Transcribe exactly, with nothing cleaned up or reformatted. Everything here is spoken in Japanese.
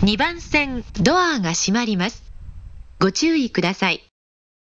にばん線ドアが閉まります。ご注意ください。